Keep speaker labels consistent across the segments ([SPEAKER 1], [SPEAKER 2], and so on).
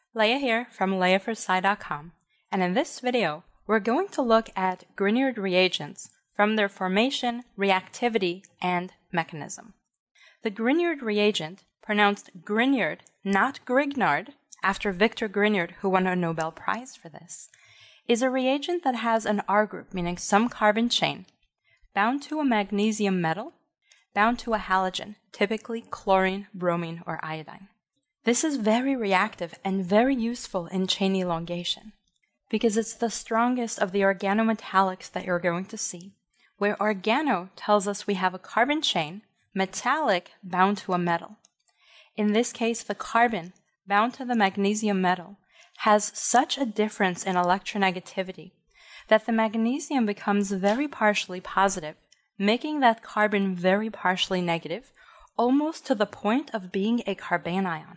[SPEAKER 1] Leah here from leahforsci.com, and in this video, we're going to look at Grignard reagents from their formation, reactivity, and mechanism. The Grignard reagent, pronounced Grignard, not Grignard, after Victor Grignard, who won a Nobel Prize for this, is a reagent that has an R group, meaning some carbon chain, bound to a magnesium metal, bound to a halogen, typically chlorine, bromine, or iodine. This is very reactive and very useful in chain elongation because it's the strongest of the organometallics that you're going to see, where organo tells us we have a carbon chain, metallic bound to a metal. In this case, the carbon bound to the magnesium metal has such a difference in electronegativity that the magnesium becomes very partially positive, making that carbon very partially negative, almost to the point of being a carbanion.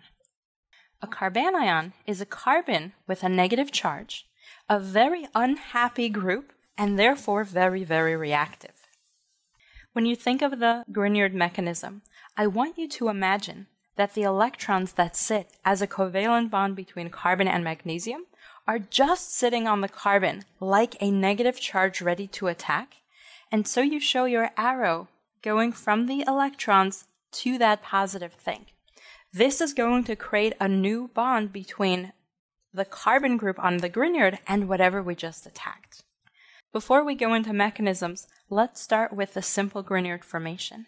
[SPEAKER 1] A carbanion is a carbon with a negative charge, a very unhappy group, and therefore very, very reactive. When you think of the Grignard mechanism, I want you to imagine that the electrons that sit as a covalent bond between carbon and magnesium are just sitting on the carbon like a negative charge ready to attack, and so you show your arrow going from the electrons to that positive thing. This is going to create a new bond between the carbon group on the Grignard and whatever we just attacked. Before we go into mechanisms, let's start with the simple Grignard formation.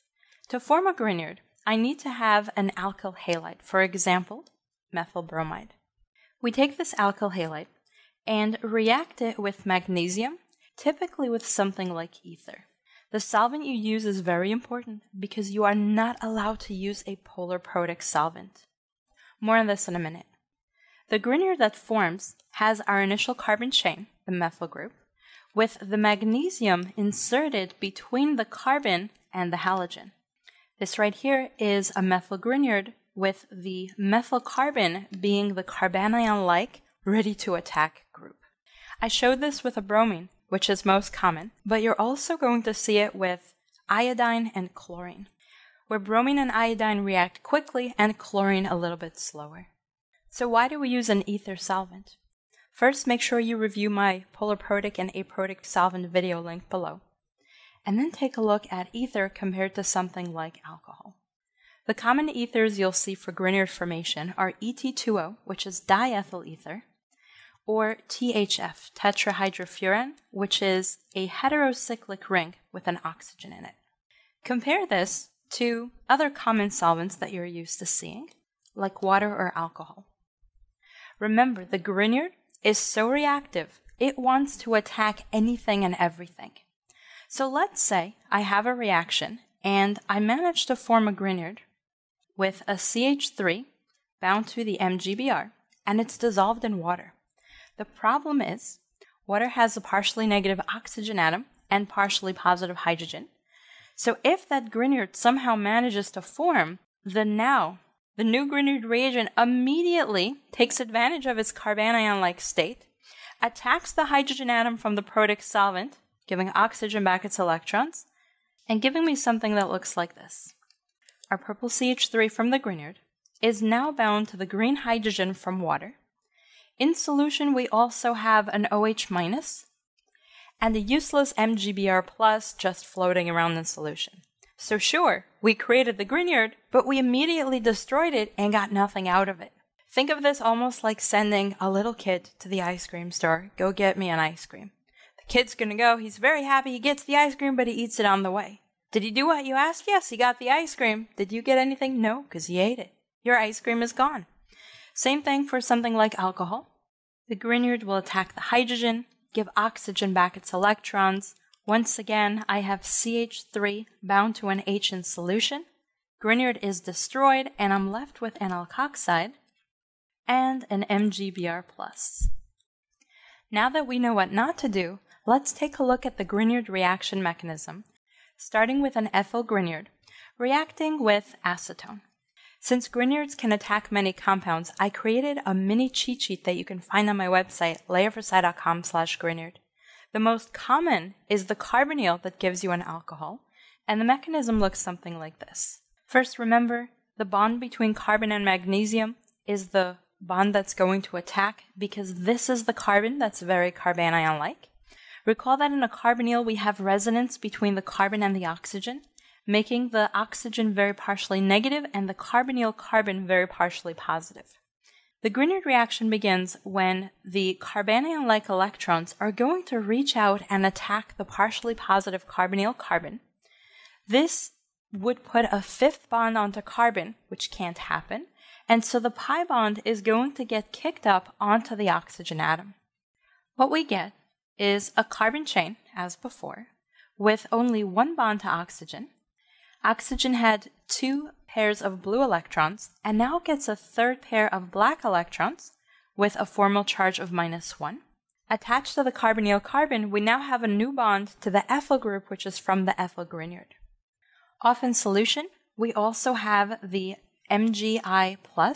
[SPEAKER 1] To form a Grignard, I need to have an alkyl halide, for example, methyl bromide. We take this alkyl halide and react it with magnesium, typically with something like ether. The solvent you use is very important because you are not allowed to use a polar protic solvent. More on this in a minute. The Grignard that forms has our initial carbon chain, the methyl group, with the magnesium inserted between the carbon and the halogen. This right here is a methyl Grignard with the methyl carbon being the carbanion-like, ready-to-attack group. I showed this with a bromine, which is most common, but you're also going to see it with iodine and chlorine, where bromine and iodine react quickly and chlorine a little bit slower. So why do we use an ether solvent? First, make sure you review my polar protic and aprotic solvent video link below, and then take a look at ether compared to something like alcohol. The common ethers you'll see for Grignard formation are ET2O, which is diethyl ether, or THF, tetrahydrofuran, which is a heterocyclic ring with an oxygen in it. Compare this to other common solvents that you're used to seeing, like water or alcohol. Remember, the Grignard is so reactive, it wants to attack anything and everything. So let's say I have a reaction and I manage to form a Grignard with a CH3 bound to the MGBr, and it's dissolved in water. The problem is, water has a partially negative oxygen atom and partially positive hydrogen. So if that Grignard somehow manages to form, the new Grignard reagent immediately takes advantage of its carbanion-like state, attacks the hydrogen atom from the protic solvent, giving oxygen back its electrons, and giving me something that looks like this. Our purple CH3 from the Grignard is now bound to the green hydrogen from water. In solution, we also have an OH- and a useless MGBr+ just floating around in solution. So sure, we created the Grignard, but we immediately destroyed it and got nothing out of it. Think of this almost like sending a little kid to the ice cream store, go get me an ice cream. The kid's gonna go, he's very happy, he gets the ice cream, but he eats it on the way. Did he do what you asked? Yes, he got the ice cream. Did you get anything? No, because he ate it. Your ice cream is gone. Same thing for something like alcohol. The Grignard will attack the hydrogen, give oxygen back its electrons. Once again, I have CH3 bound to an H in solution. Grignard is destroyed, and I'm left with an alkoxide and an MGBr+. Now that we know what not to do, let's take a look at the Grignard reaction mechanism, starting with an ethyl Grignard, reacting with acetone. Since Grignards can attack many compounds, I created a mini cheat sheet that you can find on my website, leahforsci.com/Grignard. The most common is the carbonyl that gives you an alcohol, and the mechanism looks something like this. First, remember, the bond between carbon and magnesium is the bond that's going to attack because this is the carbon that's very carbanion-like. Recall that in a carbonyl we have resonance between the carbon and the oxygen, making the oxygen very partially negative and the carbonyl carbon very partially positive. The Grignard reaction begins when the carbanion-like electrons are going to reach out and attack the partially positive carbonyl carbon. This would put a fifth bond onto carbon, which can't happen, and so the pi bond is going to get kicked up onto the oxygen atom. What we get is a carbon chain, as before, with only one bond to oxygen. Oxygen had 2 pairs of blue electrons and now gets a third pair of black electrons with a formal charge of -1. Attached to the carbonyl carbon, we now have a new bond to the ethyl group, which is from the ethyl Grignard. Off in solution, we also have the Mgi+,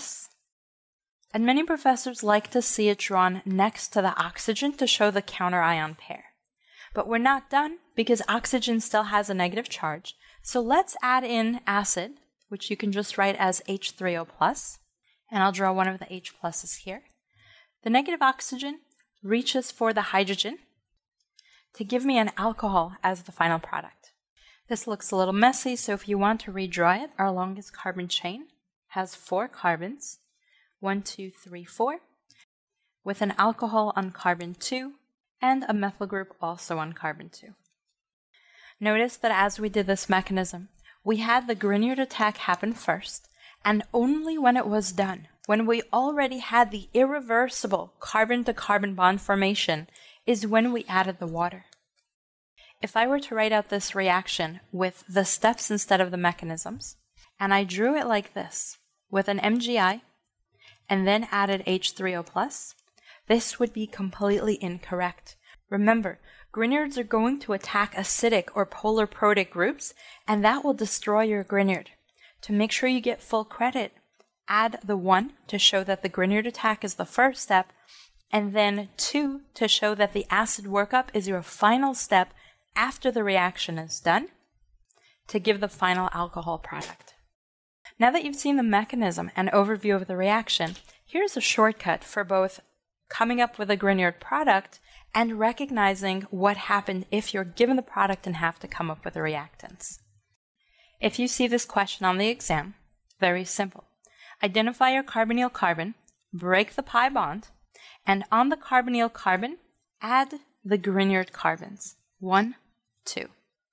[SPEAKER 1] and many professors like to see it drawn next to the oxygen to show the counter-ion pair. But we're not done because oxygen still has a negative charge, so let's add in acid, which you can just write as H3O+, and I'll draw one of the H pluses here. The negative oxygen reaches for the hydrogen to give me an alcohol as the final product. This looks a little messy, so if you want to redraw it, our longest carbon chain has 4 carbons, 1, 2, 3, 4, with an alcohol on carbon 2 and a methyl group also on carbon 2. Notice that as we did this mechanism, we had the Grignard attack happen first, and only when it was done, when we already had the irreversible carbon-to-carbon bond formation, is when we added the water. If I were to write out this reaction with the steps instead of the mechanisms, and I drew it like this, with an Mgi, and then added H3O+, this would be completely incorrect. Remember, Grignards are going to attack acidic or polar protic groups, and that will destroy your Grignard. To make sure you get full credit, add the 1 to show that the Grignard attack is the first step, and then 2 to show that the acid workup is your final step after the reaction is done, to give the final alcohol product. Now that you've seen the mechanism and overview of the reaction, here's a shortcut for both coming up with a Grignard product and recognizing what happened if you're given the product and have to come up with the reactants. If you see this question on the exam, very simple. Identify your carbonyl carbon, break the pi bond, and on the carbonyl carbon, add the Grignard carbons, 1, 2.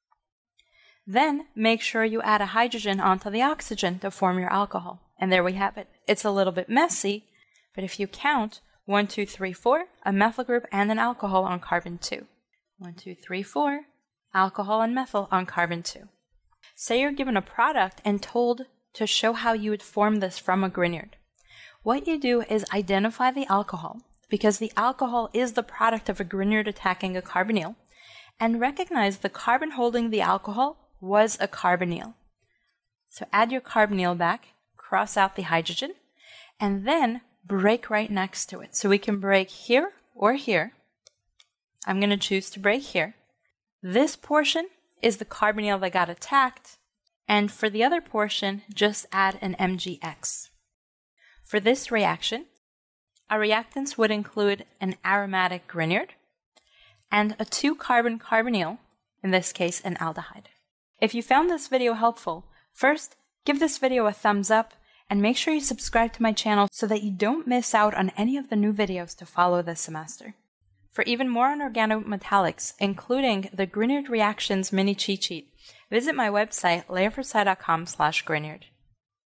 [SPEAKER 1] Then make sure you add a hydrogen onto the oxygen to form your alcohol. And there we have it. It's a little bit messy, but if you count, 1, 2, 3, 4, a methyl group and an alcohol on carbon 2. 1, 2, 3, 4, alcohol and methyl on carbon 2. Say you're given a product and told to show how you would form this from a Grignard. What you do is identify the alcohol, because the alcohol is the product of a Grignard attacking a carbonyl, and recognize the carbon holding the alcohol was a carbonyl. So add your carbonyl back, cross out the hydrogen, and then break right next to it. So we can break here or here. I'm going to choose to break here. This portion is the carbonyl that got attacked, and for the other portion, just add an MgX. For this reaction, our reactants would include an aromatic Grignard and a 2-carbon carbonyl, in this case an aldehyde. If you found this video helpful, first, give this video a thumbs up and make sure you subscribe to my channel so that you don't miss out on any of the new videos to follow this semester. For even more on organometallics, including the Grignard Reactions mini cheat sheet, visit my website, leahforsci.com/Grignard.